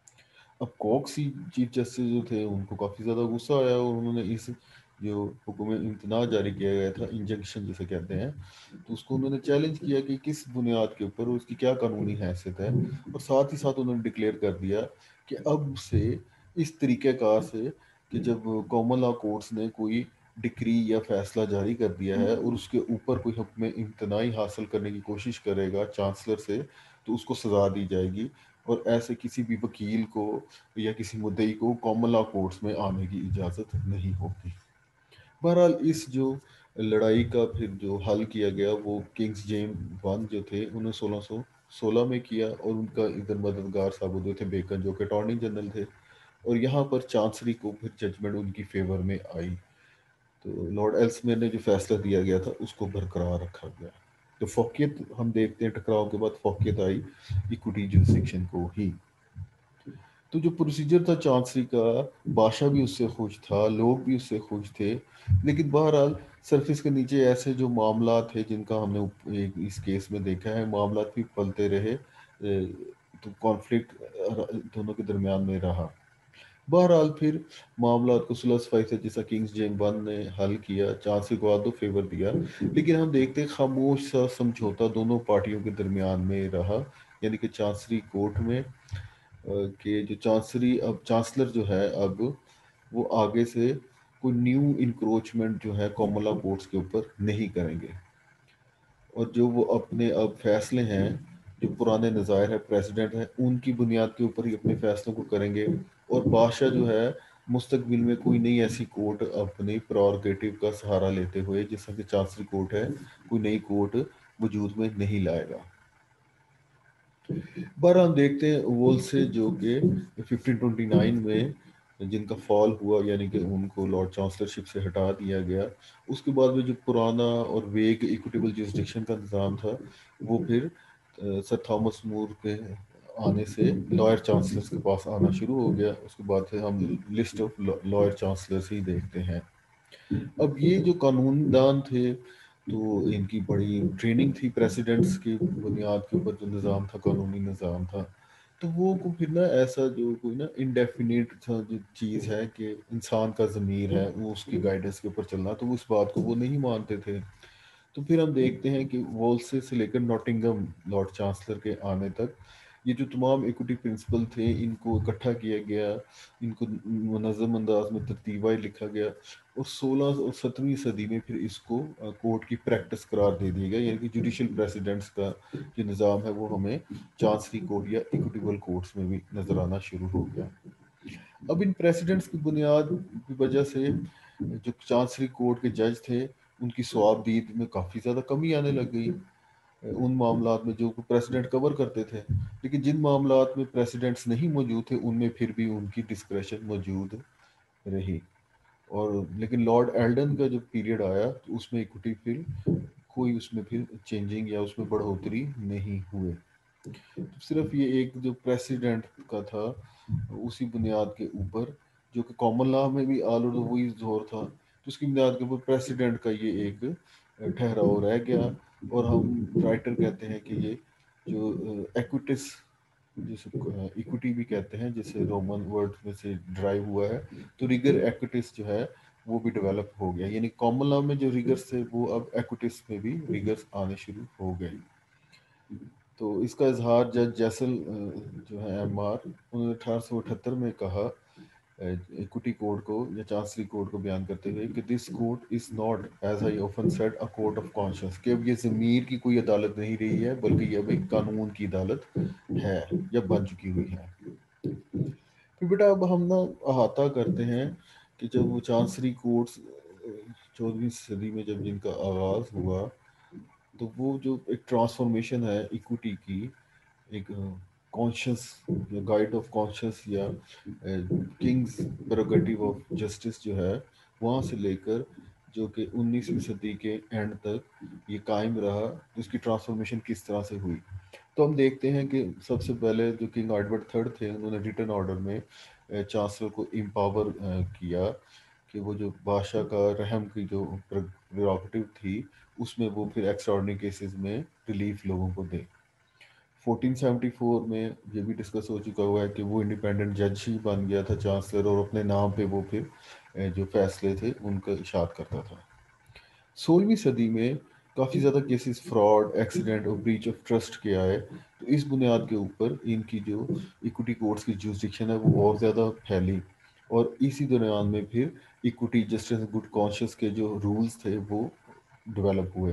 اب کوکسی چیف جسٹس جو تھے ان کو کافی زیادہ غصہ آیا، اور انہوں نے اس جو حکم امتناع جاری کیا گیا تھا، انجنکشن جسے کہتے ہیں، تو اس کو انہوں نے چیلنج کیا کہ کس بنیاد کے اوپر، اس کی کیا قانونی حیثیت ہے، اور ساتھ ہی ساتھ انہوں نے ڈکلیئر کر دیا کہ اب سے اس طریقہ کار سے کہ جب کامن لا کورٹس نے کوئی ڈکری یا فیصلہ جاری کر دیا ہے اور اس کے اوپر کوئی حکم امتناعی حاصل کرنے کی کوشش کرے گا چانسلر سے، تو اس کو سزا دی جائے گی، اور ایسے کسی بھی وکیل کو یا کسی مدعی کو کامن لا کورٹس میں آنے کی اجازت نہیں ہوگی۔ بہرحال اس جو لڑائی کا پھر جو حل کیا گیا، وہ کنگز جیم ون جو تھے انہوں نے 1616 میں کیا، اور ان کا ادھر مددگار ثابت ہوئے تھے بیکن، جو کہ اٹارنی جنرل تھے، اور یہاں پر چانسری کو پھر ججمنٹ ان کی فیور میں آئی، تو لارڈ ایلسمیئر نے جو فیصلہ دیا گیا تھا اس کو برقرار رکھا گیا۔ تو فوقیت ہم دیکھتے ہیں، ٹکراؤ کے بعد فوقیت آئی ایکوٹی جورسڈکشن کو ہی۔ تو جو پروسیجر تھا چانسری کا، بادشاہ بھی اس سے خوش تھا، لوگ بھی اس سے خوش تھے، لیکن بہرحال سرفس کے نیچے ایسے جو معاملات تھے جن کا ہم نے اس کیس میں دیکھا ہے، معاملات بھی پلتے رہے، تو کانفلکٹ دونوں کے درمیان میں رہا۔ بہرحال پھر معاملات کو صلح صفائی سے، جیسا کنگز جیم ون نے حل کیا، چانسری کو آدھو فیور دیا، لیکن ہم دیکھتے ہیں خاموش سا سمجھوتا دونوں پارٹیوں کے درمیان میں رہا، یعنی کہ چانسری کورٹ میں، کہ جو چانسلر جو ہے اب وہ آگے سے کوئی نیو انکروچمنٹ جو ہے کامن لا کورٹس کے اوپر نہیں کریں گے، اور جو وہ اپنے اب فیصلے ہیں جو پرانے نظائر ہے پریزیڈنٹ ہے ان کی بنیاد کے اوپر ہی اپنے فیصلوں کو کریں گے، اور بادشاہ جو ہے مستقبل میں کوئی نئی ایسی کورٹ اپنی پرارگیٹو کا سہارا لیتے ہوئے، جیسا کہ چانسری کورٹ ہے، کوئی نئی کورٹ وجود میں نہیں لائے گا۔ بہرحال ہم دیکھتے ہیں وول سے جو کہ 1529 میں جن کا فال ہوا، یعنی کہ ان کو لارڈ چانسلرشپ سے ہٹا دیا گیا، اس کے بعد میں جو پرانا اور ویگ ایکوٹیبل جوسڈکشن کا نظام تھا وہ پھر سر تھامس مور کے آنے سے لائر چانسلرز کے پاس آنا شروع ہو گیا۔ اس کے بعد پھر ہم لسٹ آف لائر چانسلرز ہی دیکھتے ہیں۔ اب یہ جو قانون دان تھے تو ان کی بڑی ٹریننگ تھی پریسیڈنٹس کی بنیاد کے اوپر، جو نظام تھا، قانونی نظام تھا، تو وہ کو پھر نا ایسا جو کوئی نا انڈیفینیٹ جو چیز ہے کہ انسان کا ضمیر ہے وہ اس کی گائیڈنس کے اوپر چلنا، تو اس بات کو وہ نہیں مانتے تھے۔ تو پھر ہم دیکھتے ہیں کہ وولسے سے لے کر نوٹنگم لارڈ چانسلر کے آنے تک یہ جو تمام ایکوٹی پرنسپل تھے ان کو اکٹھا کیا گیا، ان کو منظم انداز میں ترتیبہ لکھا گیا، اور 16 اور 17ویں صدی میں پھر اس کو کورٹ کی پریکٹس قرار دے دیا گیا، یعنی کہ جوڈیشل پریسیڈنٹس کا جو نظام ہے وہ ہمیں چانسری کورٹ یا ایکوٹیبل کورٹس میں بھی نظر آنا شروع ہو گیا۔ اب ان پریسیڈنٹس کی بنیاد کی وجہ سے جو چانسری کورٹ کے جج تھے ان کی ثواب دید میں کافی زیادہ کمی آنے لگ گئی ان معاملات میں جو پریسیڈنٹ کور کرتے تھے، لیکن جن معاملات میں پریسیڈنٹس نہیں موجود تھے ان میں پھر بھی ان کی ڈسکریشن موجود رہی۔ اور لیکن لارڈ ایلڈن کا جو پیریڈ آیا تو اس میں اکوٹی پھر کوئی اس میں پھر چینجنگ یا اس میں بڑھوتری نہیں ہوئے، صرف یہ ایک جو پریسیڈنٹ کا تھا اسی بنیاد کے اوپر، جو کہ کامن لا میں بھی آل اوور وہی زور تھا، تو اس کی بنیاد کے اوپر پریسیڈنٹ کا یہ ایک ٹھہراؤ رہ گیا۔ اور ہم رائٹر کہتے ہیں کہ یہ جو ایکوٹس جسے ایکوٹی بھی کہتے ہیں، جسے رومن ورڈ میں سے ڈرائیو ہوا ہے، تو ریگر ایکوٹس جو ہے وہ بھی ڈیولپ ہو گیا، یعنی کامن لا میں جو ریگرس تھے وہ اب ایکوٹس میں بھی ریگرس آنے شروع ہو گئے۔ تو اس کا اظہار جج جیسل جو ہے ایم آر، انہوں نے 1878 میں کہا ایکوٹی کوڈ کو یا چانسری کوڈ کو بیان کرتے ہوئے کہ this court is not as I often said a court of conscience, کہ اب یہ ضمیر کی کوئی عدالت نہیں رہی ہے بلکہ یہ اب ایک قانون کی عدالت ہے یا بن چکی ہوئی ہے۔ پھر بیٹا اب ہم نا احاطہ کرتے ہیں کہ جب وہ چانسری کوڈز 14ویں صدی میں جب جن کا آغاز ہوا تو وہ جو ایک ٹرانسفارمیشن ہے ایکوٹی کی، ایک کانشیس یا گائیڈ آف کانشیس یا کنگز پروگیٹیو آف جسٹس جو ہے، وہاں سے لے کر جو کہ 19ویں صدی کے اینڈ تک یہ قائم رہا، اس کی ٹرانسفارمیشن کس طرح سے ہوئی۔ تو ہم دیکھتے ہیں کہ سب سے پہلے جو کنگ ایڈورڈ تھرڈ تھے انہوں نے ریٹن آرڈر میں چانسلر کو امپاور کیا کہ وہ جو بادشاہ کا رحم کی جو پریروگیٹو تھی اس میں وہ پھر ایکسٹراڈنری کیسز میں ریلیف لوگوں کو دے۔ 1474 میں یہ بھی ڈسکس ہو چکا ہوا ہے کہ وہ انڈیپینڈنٹ جج ہی بن گیا تھا چانسلر، اور اپنے نام پہ وہ پھر جو فیصلے تھے ان کا اشاعت کرتا تھا۔ 16ویں صدی میں کافی زیادہ کیسز فراڈ، ایکسیڈنٹ اور بریچ آف ٹرسٹ کے آئے، تو اس بنیاد کے اوپر ان کی جو ایکوٹی کورٹس کی جوسڈکشن ہے وہ اور زیادہ پھیلی، اور اسی دوران میں پھر ایکوٹی جسٹس گڈ کانشیس کے جو رولز تھے وہ ڈیولپ ہوئے۔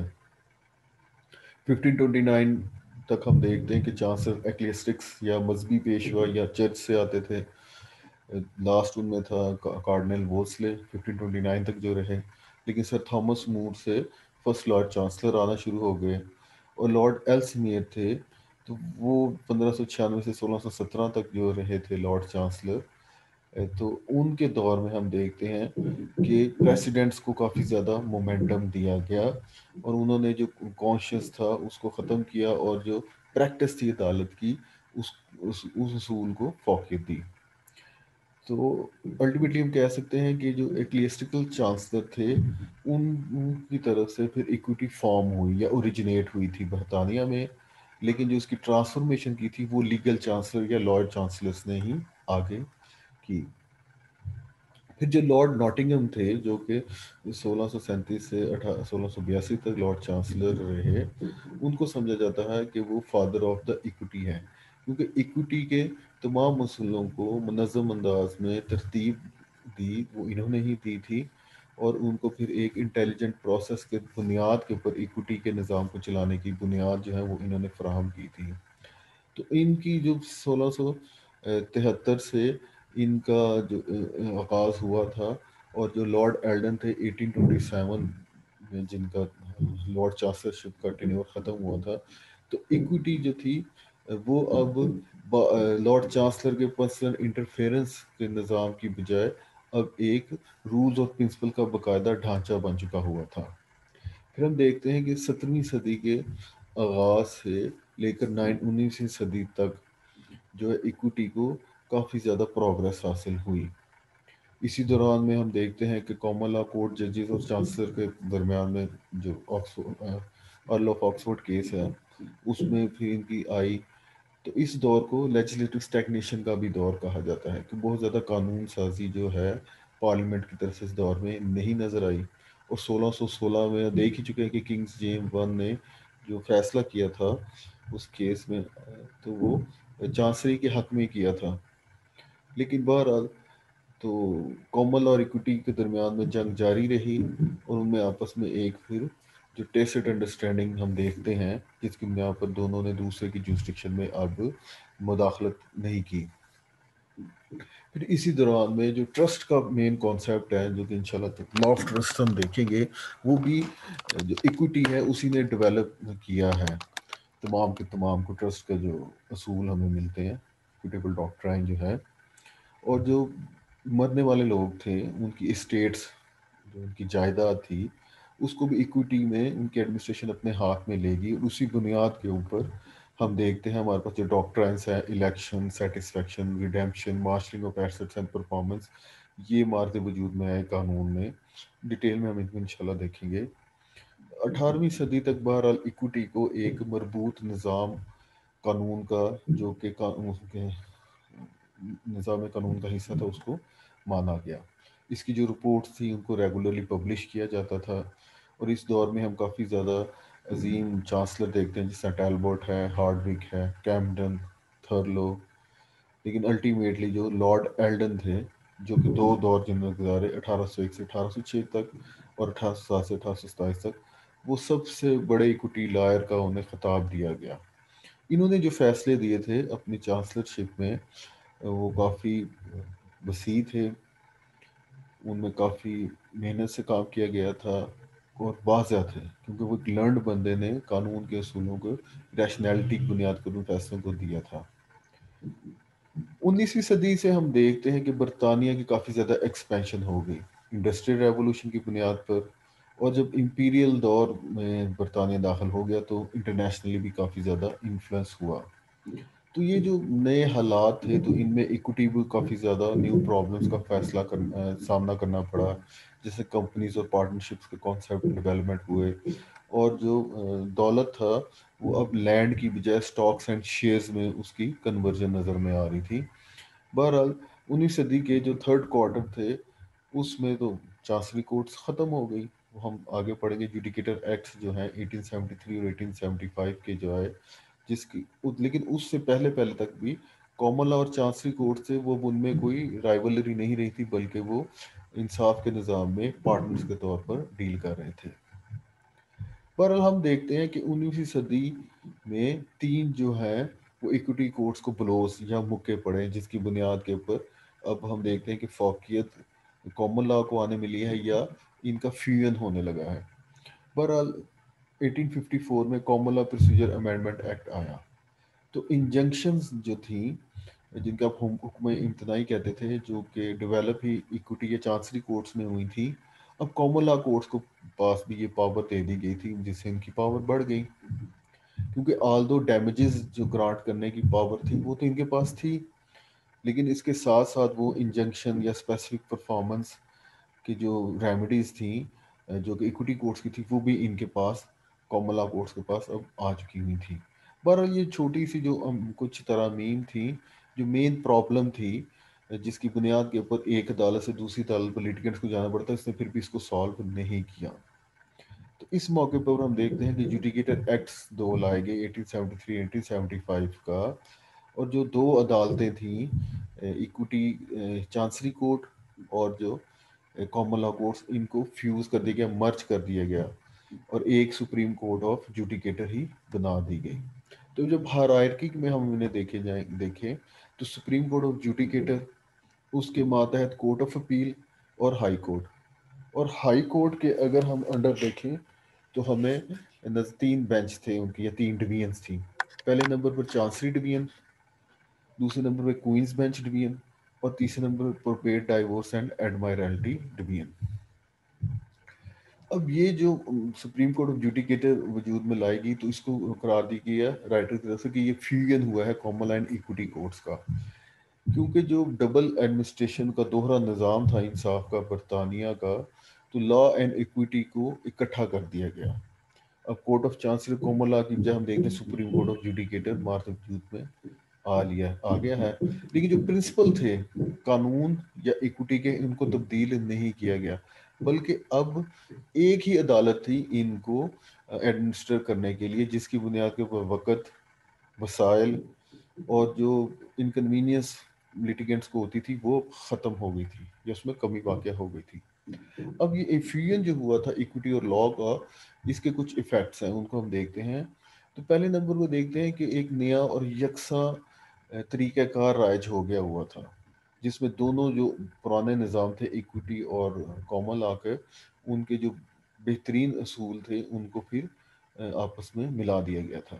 1529 تک ہم دیکھتے ہیں کہ چانسلر ایکلیسٹکس یا مذہبی پیشوا یا چرچ سے آتے تھے، لاسٹ ان میں تھا کارڈنل وولسلے 1529 تک جو رہے، لیکن سر تھامس مور سے فرسٹ لارڈ چانسلر آنا شروع ہو گئے، اور لارڈ ایلسمیئر تھے تو وہ 1596 سے 1617 تک جو رہے تھے لارڈ چانسلر۔ تو ان کے دور میں ہم دیکھتے ہیں کہ پریسیڈنٹس کو کافی زیادہ مومنٹم دیا گیا، اور انہوں نے جو کانشیس تھا اس کو ختم کیا، اور جو پریکٹس تھی عدالت کی اس اصول کو فوقیت دی۔ تو الٹیمیٹلی ہم کہہ سکتے ہیں کہ جو ایکلیسٹیکل چانسلر تھے ان کی طرف سے پھر ایکوٹی فارم ہوئی یا اوریجنیٹ ہوئی تھی برطانیہ میں، لیکن جو اس کی ٹرانسفارمیشن کی تھی وہ لیگل چانسلر یا لارڈ چانسلرس نے ہی آگے کی۔ پھر جو لارڈ ناٹنگم تھے جو کہ 1637 سے 1682 تک لارڈ چانسلر رہے، ان کو سمجھا جاتا ہے کہ وہ فادر آف دا ایکوٹی ہیں، کیونکہ ایکوٹی کے تمام اصولوں کو منظم انداز میں ترتیب دی وہ انہوں نے ہی دی تھی، اور ان کو پھر ایک انٹیلیجنٹ پروسیس کے بنیاد کے اوپر ایکوٹی کے نظام کو چلانے کی بنیاد جو ہے وہ انہوں نے فراہم کی تھی۔ تو ان کی جو 1673 سے ان کا جو آغاز ہوا تھا، اور جو لارڈ ایلڈن تھے 1827 میں جن کا لارڈ چانسلرشپ کا ٹینیور ختم ہوا تھا، تو ایکوٹی جو تھی وہ اب لارڈ چانسلر کے پرسنل انٹرفیئرنس کے نظام کی بجائے اب ایک رولز اور پرنسپل کا باقاعدہ ڈھانچہ بن چکا ہوا تھا۔ پھر ہم دیکھتے ہیں کہ 17ویں صدی کے آغاز سے لے کر 19ویں صدی تک جو ہے ایکوٹی کو کافی زیادہ پروگرس حاصل ہوئی۔ اسی دوران میں ہم دیکھتے ہیں کہ کامن لا کورٹ ججز اور چانسلر کے درمیان میں جو ارل آف آکسفورڈ کیس ہے اس میں پھر ان کی آئی، تو اس دور کو لیجسلیٹو اسٹیگنیشن کا بھی دور کہا جاتا ہے کہ بہت زیادہ قانون سازی جو ہے پارلیمنٹ کی طرف سے اس دور میں نہیں نظر آئی۔ اور 1616 میں دیکھ ہی چکے ہیں کہ کنگز جیمز ون نے جو فیصلہ کیا تھا اس کیس میں، تو وہ چانسری کے حق میں کیا تھا۔ لیکن بہرحال تو کامن اور ایکوٹی کے درمیان میں جنگ جاری رہی، اور ان میں آپس میں ایک پھر جو ٹیسٹ انڈرسٹینڈنگ ہم دیکھتے ہیں جس کی بنا پر دونوں نے دوسرے کی جورسڈکشن میں اب مداخلت نہیں کی۔ پھر اسی دوران میں جو ٹرسٹ کا مین کانسیپٹ ہے جو کہ انشاءاللہ لا آف ٹرسٹ ہم دیکھیں گے، وہ بھی جو ایکوٹی ہے اسی نے ڈیولپ کیا ہے۔ تمام کے تمام کو ٹرسٹ کا جو اصول ہمیں ملتے ہیں، ایکوٹیبل ڈاکٹرائن جو ہے، اور جو مرنے والے لوگ تھے ان کی اسٹیٹس، جو ان کی جائیداد تھی، اس کو بھی ایکوٹی میں ان کی ایڈمنسٹریشن اپنے ہاتھ میں لے گی، اور اسی بنیاد کے اوپر ہم دیکھتے ہیں ہمارے پاس جو ڈاکٹرائنس ہیں، election, satisfaction, redemption, marshalling of assets and performance, یہ مارتے وجود میں آئے قانون میں۔ ڈیٹیل میں ہم ان کو انشاءاللہ دیکھیں گے۔ 18ویں صدی تک بہرحال ایکوٹی کو ایک مربوط نظام قانون کا جو کہ نظام قانون کا حصہ تھا اس کو مانا گیا۔ اس کی جو رپورٹس تھی ان کو ریگولرلی پبلش کیا جاتا تھا، اور اس دور میں ہم کافی زیادہ عظیم چانسلر دیکھتے ہیں جس طرح ٹیلبوٹ ہے، ہارڈوک ہے، کیمپڈن، تھرلو، لیکن الٹیمیٹلی جو لارڈ ایلڈن تھے جو کہ دو دور جن میں گزارے 1801 سے 1806 تک اور 1807 سے 1827 تک، وہ سب سے بڑے ایکوٹی لائر کا انہیں خطاب دیا گیا۔ انہوں نے جو فیصلے دیے تھے اپنی چانسلرشپ میں وہ کافی وسیع تھے، ان میں کافی محنت سے کام کیا گیا تھا اور واضح تھے، کیونکہ وہ ایک لرنڈ بندے نے قانون کے اصولوں کو ریشنلٹی کی بنیاد پر ان فیصلوں کو دیا تھا۔ 19ویں صدی سے ہم دیکھتے ہیں کہ برطانیہ کی کافی زیادہ ایکسپینشن ہو گئی انڈسٹریل ریولوشن کی بنیاد پر، اور جب امپیریل دور میں برطانیہ داخل ہو گیا تو انٹرنیشنلی بھی کافی زیادہ انفلوئنس ہوا۔ تو یہ جو نئے حالات تھے تو ان میں ایکوٹی بھی کافی زیادہ نیو پرابلمس کا سامنا کرنا پڑا، جیسے کمپنیز اور پارٹنرشپس کے کانسیپٹ ڈیولپمنٹ ہوئے، اور جو دولت تھا وہ اب لینڈ کی بجائے سٹاکس اینڈ شیئرز میں اس کی کنورژن نظر میں آ رہی تھی۔ بہرحال 19ویں صدی کے جو تھرڈ کوارٹر تھے اس میں تو چانسری کورٹس ختم ہو گئی، ہم آگے پڑھیں گے جوڈیکیٹر ایکٹس جو ہیں 1873 اور 1875 کے جو آئے، جس کی لیکن اس سے پہلے تک بھی کامن لا اور چانسری کورٹ سے وہ ان میں کوئی رائیولری نہیں رہی تھی، بلکہ وہ انصاف کے نظام میں پارٹنرز کے طور پر ڈیل کر رہے تھے۔ بہرحال ہم دیکھتے ہیں کہ 19ویں صدی میں تین جو ہیں وہ ایکوٹی کورٹس کو بلوز یا مکے پڑے، جس کی بنیاد کے اوپر اب ہم دیکھتے ہیں کہ فوقیت کامن لا کو آنے ملی ہے یا ان کا فیوژن ہونے لگا ہے۔ بہرحال 1854 میں common law procedure amendment act آیا، تو انجنکشنز جو تھیں جن کا حکم امتناعی کہتے تھے، جو کہ ڈیولپ ہی ایکوٹی یا چانسری کورٹس میں ہوئی تھی، اب کامن لا کورٹس کو پاس بھی یہ پاور دے دی گئی تھی، جس سے ان کی پاور بڑھ گئی، کیونکہ آل دو ڈیمیجز جو گرانٹ کرنے کی پاور تھی وہ تو ان کے پاس تھی، لیکن اس کے ساتھ ساتھ وہ انجنکشن یا اسپیسیفک پرفارمنس کی جو ریمیڈیز تھیں جو کہ ایکوٹی کورٹس کی تھی وہ بھی ان کے پاس کامن لا کورٹس کے پاس اب آ چکی ہوئی تھی۔ بہرحال یہ چھوٹی سی جو کچھ ترامیم تھیں، جو مین پرابلم تھی جس کی بنیاد کے اوپر ایک عدالت سے دوسری عدالت پر لیٹیگنٹس کو جانا پڑتا ہے، اس نے پھر بھی اس کو سالو نہیں کیا۔ تو اس موقع پر ہم دیکھتے ہیں کہ جوڈیکیٹر ایکٹس دو لائے گئے 1873 1875 کا، اور جو دو عدالتیں تھیں ایکوٹی چانسری کورٹ اور جو کامن لا کورٹس، ان کو فیوز کر دیا گیا، مرچ کر دیا گیا، اور ایک سپریم کورٹ آف جوڈیکیٹر ہی بنا دی گئی۔ تو جب ہائرارکی میں ہم انہیں دیکھیں تو سپریم کورٹ آف جوڈیکیٹر، اس کے ماتحت کورٹ آف اپیل اور ہائی کورٹ، اور ہائی کورٹ کے اگر ہم انڈر دیکھیں تو ہمیں تین بینچ تھے ان کی یا تین ڈویژنس تھیں۔ पहले नंबर पर चांसरी डिवीजन, दूसरे नंबर पर क्वींस बेंच डिवीजन और तीसरे नंबर पर probate divorce and admiralty division. अब ये जो सुप्रीम कोर्ट ऑफ जुडिकेटर वजूद में लाएगी तो इसको करार दी गई है राइटर की तरफ से कि ये फ्यूजन हुआ है कॉमन एंड इक्विटी कोर्ट्स का, क्योंकि जो डबल एडमिनिस्ट्रेशन का दोहरा निज़ाम था इंसाफ का बरतानिया का, तो लॉ एंड इक्विटी को इकट्ठा कर दिया गया। अब court of chancellor common law की बजाय हम देखते हैं सुप्रीम कोर्ट ऑफ जुडिकेटर मार्च वजूद में आ गया है, लेकिन जो प्रिंसिपल थे कानून या इक्विटी के, इनको तब्दील नहीं किया गया, बल्कि अब एक ही अदालत थी इनको एडमिनिस्टर करने के लिए, जिसकी बुनियाद के ऊपर वक़्त, वसाइल और जो इनकन्वीनियंस लिटिगेंट्स को होती थी वो ख़त्म हो गई थी या उसमें कमी वाक़या हो गई थी। अब ये इफ्यूजन जो हुआ था इक्विटी और लॉ का, इसके कुछ इफ़ेक्ट्स हैं, उनको हम देखते हैं। तो पहले नंबर पर देखते हैं कि एक नया और यकसा तरीक़ाकार राइज हो गया हुआ था, जिसमें दोनों जो पुराने निज़ाम थे इक्विटी और कॉमन लॉ के, उनके जो बेहतरीन असूल थे उनको फिर आपस में मिला दिया गया था।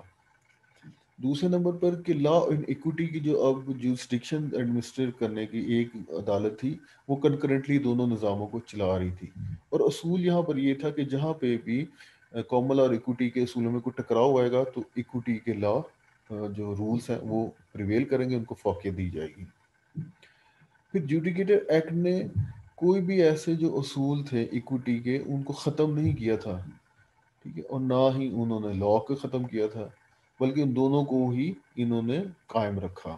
दूसरे नंबर पर कि लॉ एंड इक्विटी की जो अब जुरिस्डिक्शन एडमिनिस्ट्रेट करने की एक अदालत थी, वो कंकरेंटली दोनों निज़ामों को चला रही थी। और असूल यहाँ पर ये था कि जहाँ पे भी कॉमन और इक्विटी के असूलों में कोई टकराव आएगा तो इक्विटी के लॉ जो रूल्स हैं वो प्रिवेल करेंगे, उनको फौकियत दी जाएगी। फिर जुडिकेटर एक्ट ने कोई भी ऐसे जो असूल थे इक्विटी के उनको ख़त्म नहीं किया था, ठीक है, और ना ही उन्होंने लॉ को ख़त्म किया था, बल्कि उन दोनों को ही इन्होंने कायम रखा।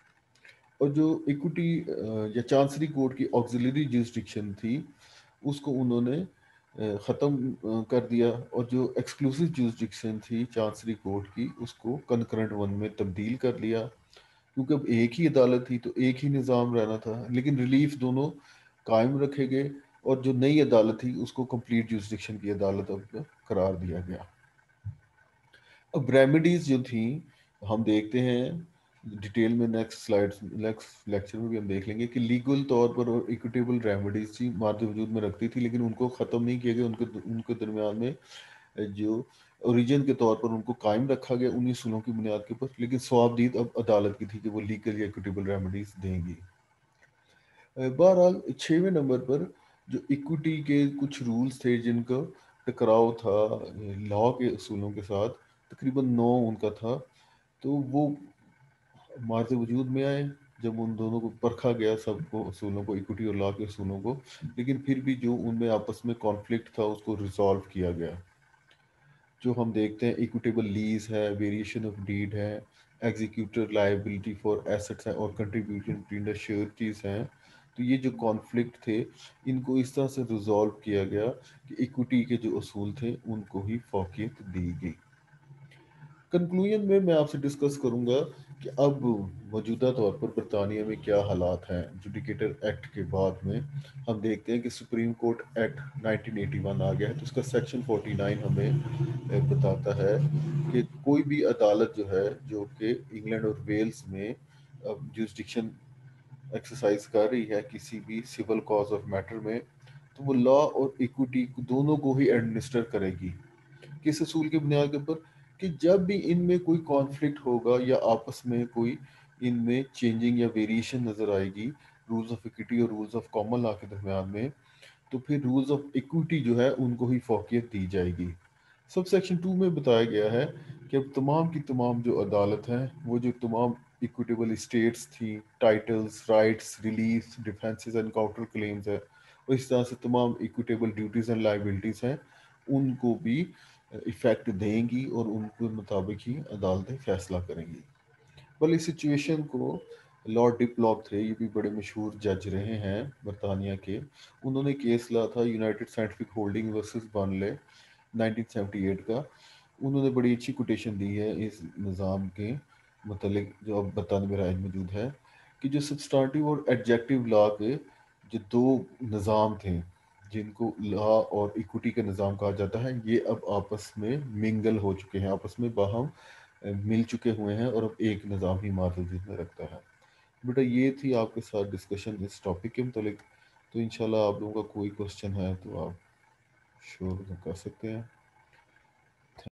और जो इक्विटी या चांसरी कोर्ट की ऑक्सिलरी जुरिस्डिक्शन थी उसको उन्होंने ख़त्म कर दिया, और जो एक्सक्लूसिव जुरिस्डिक्शन थी चांसरी कोर्ट की उसको कंकरेंट वन में तब्दील कर लिया, क्योंकि अब एक ही अदालत थी तो एक ही निज़ाम रहना था, लेकिन रिलीफ दोनों कायम रखे गए, और जो नई अदालत थी उसको कंप्लीट जुरिस्डिक्शन की अदालत अब करार दिया गया। अब रेमेडीज जो थी हम देखते हैं डिटेल में, नेक्स्ट लेक्चर में भी हम देख लेंगे कि लीगल तौर पर और इक्विटेबल रेमेडीज थी माद वजूद में रखती थी, लेकिन उनको ख़त्म नहीं किया गया, उनके दरमियान में जो ओरिजिन के तौर पर उनको कायम रखा गया उन्हीं सूलों की बुनियाद के ऊपर, लेकिन सवाबदीद अब अदालत की थी कि वो लीगल या इक्विटेबल रेमेडीज देंगी। बहरहाल 6वें नंबर पर जो इक्विटी के कुछ रूल्स थे जिनका टकराव था लॉ के असूलों के साथ, तकरीबन 9 उनका था, तो वो मार्ज वजूद में आए जब उन दोनों को परखा गया, सबको असूलों को, इक्विटी और लॉ के असूलों को, लेकिन फिर भी जो उनमें आपस में कॉन्फ्लिक्ट था उसको रिजॉल्व किया गया। जो हम देखते हैं इक्विटेबल लीज है, वेरिएशन ऑफ डीड है, एग्जीक्यूटर लायबिलिटी फॉर एसेट्स है और कंट्रीब्यूशन बिटवीन द श्योरिटीज हैं। तो ये जो कॉन्फ्लिक्ट थे इनको इस तरह से रिजॉल्व किया गया कि इक्विटी के जो असूल थे उनको ही फौकियत दी गई। कंक्लूजन में मैं आपसे डिस्कस करूंगा कि अब मौजूदा तौर पर बरतानिया में क्या हालात हैं जुडिकेटर एक्ट के बाद में। हम देखते हैं कि सुप्रीम कोर्ट एक्ट 1981 आ गया है, तो उसका सेक्शन 49 हमें बताता है कि कोई भी अदालत जो है जो कि इंग्लैंड और वेल्स में अब जुरिस्डिक्शन एक्सरसाइज कर रही है किसी भी सिविल कॉज ऑफ मैटर में, तो वो लॉ और इक्विटी दोनों को ही एडमिनिस्टर करेगी। किस असूल की बुनियाद के ऊपर कि जब भी इनमें कोई कॉन्फ्लिक्ट होगा या आपस में कोई इनमें चेंजिंग या वेरिएशन नजर आएगी रूल्स ऑफ इक्विटी और रूल्स ऑफ कॉमन लॉ के दरमियान में, तो फिर रूल्स ऑफ इक्विटी जो है उनको ही फौकियत दी जाएगी। सब सेक्शन 2 में बताया गया है कि अब तमाम की तमाम जो अदालत हैं वो जो तमाम इक्विटेबल स्टेट्स थी, titles, rights, relief, defences and counter claims है, और इस तरह से तमाम इक्विटेबल ड्यूटीज एंड लाइबिलिटीज हैं, उनको भी इफेक्ट देंगी और उनके मुताबिक ही अदालतें फैसला करेंगी। बल इस सिचुएशन को लॉर्ड डिप्लॉक थे, ये भी बड़े मशहूर जज रहे हैं बरतानिया के, उन्होंने केस ला था United Scientific Holding versus Burnley 1978 का। उन्होंने बड़ी अच्छी कोटेशन दी है इस निज़ाम के मतलब जो अब बरतानिया में राज मौजूद है, कि जो सब्सटेंटिव और एडजेक्टिव लॉ के जो दो निज़ाम थे जिनको लॉ और इक्विटी का निज़ाम कहा जाता है, ये अब आपस में मिंगल हो चुके हैं, आपस में बाहम मिल चुके हुए हैं, और अब एक निज़ाम ही मारफत में रखता है। बेटा ये थी आपके साथ डिस्कशन इस टॉपिक के मतलब, तो इंशाल्लाह आप लोगों का कोई क्वेश्चन है तो आप श्योर कर सकते हैं।